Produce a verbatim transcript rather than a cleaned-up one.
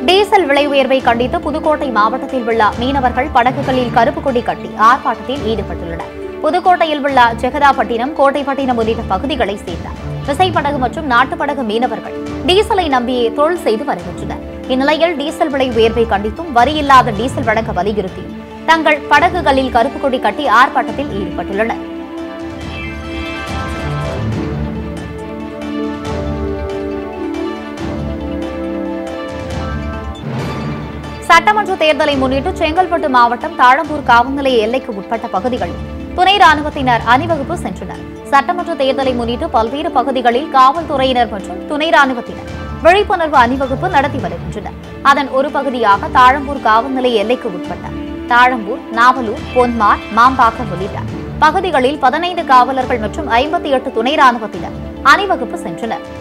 Diesel விலை உயர்வை கண்டித்து புதுக்கோட்டை மாவட்டத்தில் உள்ள மீனவர்கள் படகுகளில் கருப்பு கொடி கட்டி ஆர்ப்பாட்டத்தில் ஈடுபட்டுள்ளனர். புதுக்கோட்டையில் உள்ள ஜெகதாப்பட்டினம், கோட்டைப்பட்டினம் உள்ளிட்ட பகுதிகளை சேர்ந்த விசைப்படகு மற்றும் நாட்டுப்படகு மீனவர்கள் டீசலை நம்பியே தொழில் செய்து வருகின்றனர். இந்நிலையில் டீசல் விலை உயர்வை கண்டித்தும் வரியில்லாத டீசல் வழங்க வலியுறுத்தியும் தங்கள் படகுகளில் கருப்பு கொடி கட்டி ஆர்ப்பாட்டத்தில் ஈடுபட்டுள்ளனர். சட்டமன்ற தேர்தலை முன்னிட்டு செங்கல்பட்டு மாவட்டம் தாழம்பூர் காவல் நிலைய எல்லைக்கு உட்பட்ட பகுதிகளில் துணை ராணுவத்தினர் அணிவகுப்பு சென்றனர். சட்டமன்ற தேர்தலை முன்னிட்டு பல்வேறு பகுதிகளில் காவல்துறையினர் மற்றும் துணை ராணுவத்தினர் விழிப்புணர்வு அணிவகுப்பு நடத்தி வருகின்றனர். அதன் ஒரு பகுதியாக தாழம்பூர் காவல் நிலைய எல்லைக்கு உட்பட்ட தாழம்பூர், நாவலூர், பொன்மார், மாம்பாக்கம் உள்ளிட்ட பகுதிகளில் பதினைந்து காவலர்கள் மற்றும் ஐம்பத்தி எட்டு துணை ராணுவத்தினர் அணிவகுப்பு சென்றனர்.